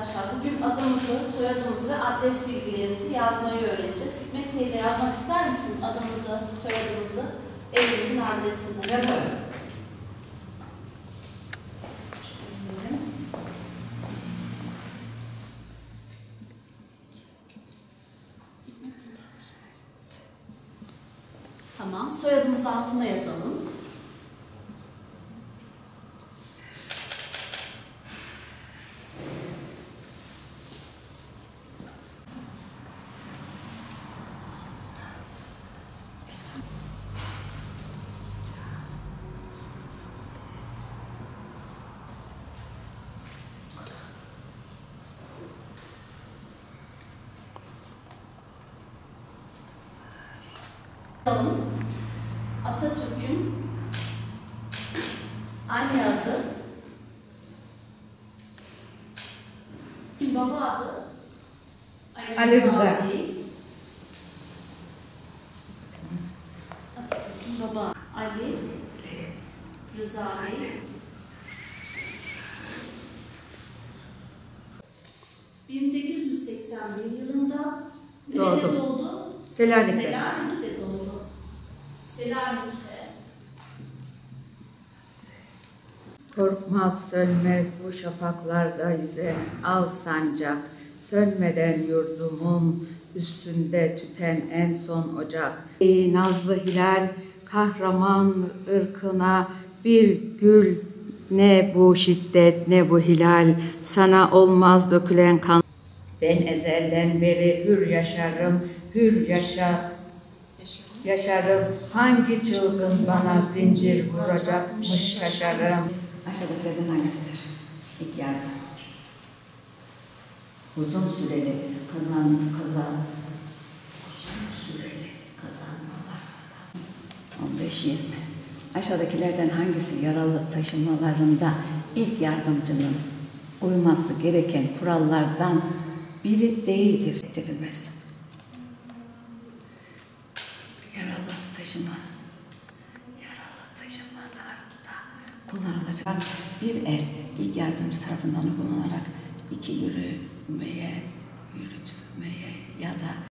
arkadaşlar. Bugün adımızı, soyadımızı ve adres bilgilerimizi yazmayı öğreneceğiz. Hikmet teyze yazmak ister misin? Adımızı, soyadımızı, evimizin adresini. Yazalım. Tamam. Soyadımızı altına yazalım. Atatürk'ün anne adı, baba adı Ali Rıza. Atatürk'ün baba Ali Rıza Bey. ...1881 yılında nerede doğdu? Selanik'te. Selanik'te doğdu. Selanik'te. Korkmaz sönmez bu şafaklarda yüzen al sancak, sönmeden yurdumun üstünde tüten en son ocak. Ey nazlı hilal, kahraman ırkına bir gül, ne bu şiddet ne bu hilal, sana olmaz dökülen kan. Ben ezelden beri hür yaşarım, hür yaşarım. Hangi çılgın bana zincir vuracakmış şaşarım. Aşağıdakilerden hangisidir? İlk yardım. Uzun süreli kazanmalardan 15-20. Aşağıdakilerden hangisi yaralı taşınmalarında ilk yardımcının uyması gereken kurallardan biri değildir? Ettirilmez. Yaralı taşımalarda kullanılacak bir el ilk yardımcı tarafından uygulanarak iki yürütmeye ya da